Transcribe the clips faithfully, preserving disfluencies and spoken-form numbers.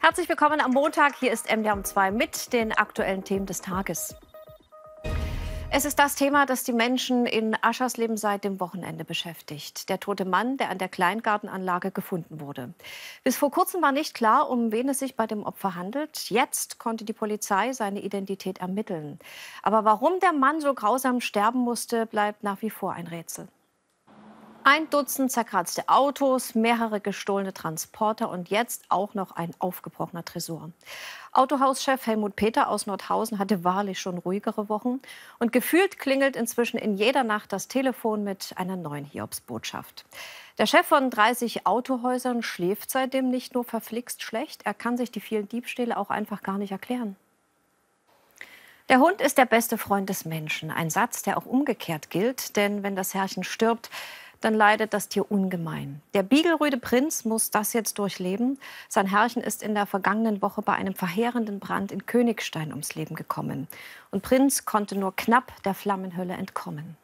Herzlich willkommen am Montag. Hier ist M D R um zwei mit den aktuellen Themen des Tages. Es ist das Thema, das die Menschen in Aschersleben seit dem Wochenende beschäftigt. Der tote Mann, der an der Kleingartenanlage gefunden wurde. Bis vor kurzem war nicht klar, um wen es sich bei dem Opfer handelt. Jetzt konnte die Polizei seine Identität ermitteln. Aber warum der Mann so grausam sterben musste, bleibt nach wie vor ein Rätsel. Ein Dutzend zerkratzte Autos, mehrere gestohlene Transporter und jetzt auch noch ein aufgebrochener Tresor. Autohauschef Helmut Peter aus Nordhausen hatte wahrlich schon ruhigere Wochen. Und gefühlt klingelt inzwischen in jeder Nacht das Telefon mit einer neuen Hiobsbotschaft. Der Chef von dreißig Autohäusern schläft seitdem nicht nur verflixt schlecht, er kann sich die vielen Diebstähle auch einfach gar nicht erklären. Der Hund ist der beste Freund des Menschen. Ein Satz, der auch umgekehrt gilt. Denn wenn das Herrchen stirbt, dann leidet das Tier ungemein. Der Beagle-Rüde Prinz muss das jetzt durchleben. Sein Herrchen ist in der vergangenen Woche bei einem verheerenden Brand in Königstein ums Leben gekommen. Und Prinz konnte nur knapp der Flammenhölle entkommen.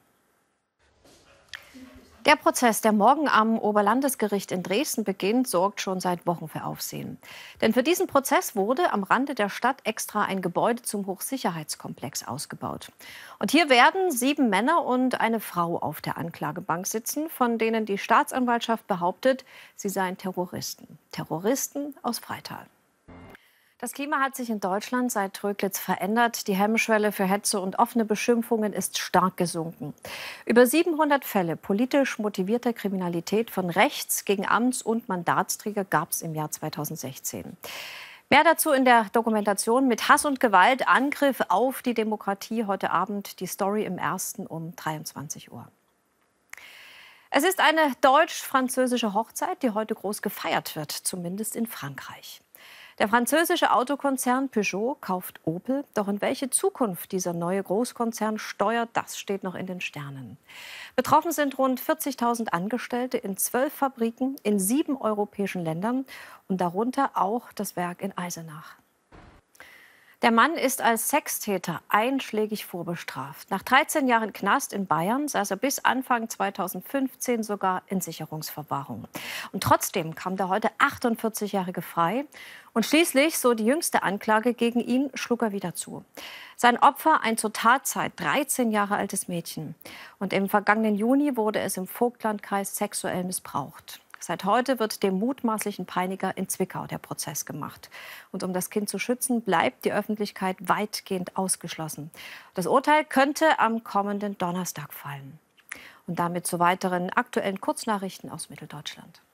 Der Prozess, der morgen am Oberlandesgericht in Dresden beginnt, sorgt schon seit Wochen für Aufsehen. Denn für diesen Prozess wurde am Rande der Stadt extra ein Gebäude zum Hochsicherheitskomplex ausgebaut. Und hier werden sieben Männer und eine Frau auf der Anklagebank sitzen, von denen die Staatsanwaltschaft behauptet, sie seien Terroristen. Terroristen aus Freital. Das Klima hat sich in Deutschland seit Tröglitz verändert. Die Hemmschwelle für Hetze und offene Beschimpfungen ist stark gesunken. Über siebenhundert Fälle politisch motivierter Kriminalität von rechts gegen Amts- und Mandatsträger gab es im Jahr zweitausendsechzehn. Mehr dazu in der Dokumentation mit Hass und Gewalt, Angriff auf die Demokratie. Heute Abend die Story im Ersten um dreiundzwanzig Uhr. Es ist eine deutsch-französische Hochzeit, die heute groß gefeiert wird, zumindest in Frankreich. Der französische Autokonzern Peugeot kauft Opel. Doch in welche Zukunft dieser neue Großkonzern steuert, das steht noch in den Sternen. Betroffen sind rund vierzigtausend Angestellte in zwölf Fabriken in sieben europäischen Ländern und darunter auch das Werk in Eisenach. Der Mann ist als Sextäter einschlägig vorbestraft. Nach dreizehn Jahren Knast in Bayern saß er bis Anfang zweitausendfünfzehn sogar in Sicherungsverwahrung. Und trotzdem kam der heute achtundvierzigjährige frei. Und schließlich, so die jüngste Anklage gegen ihn, schlug er wieder zu. Sein Opfer, ein zur Tatzeit dreizehn Jahre altes Mädchen. Und im vergangenen Juni wurde es im Vogtlandkreis sexuell missbraucht. Seit heute wird dem mutmaßlichen Peiniger in Zwickau der Prozess gemacht. Und um das Kind zu schützen, bleibt die Öffentlichkeit weitgehend ausgeschlossen. Das Urteil könnte am kommenden Donnerstag fallen. Und damit zu weiteren aktuellen Kurznachrichten aus Mitteldeutschland.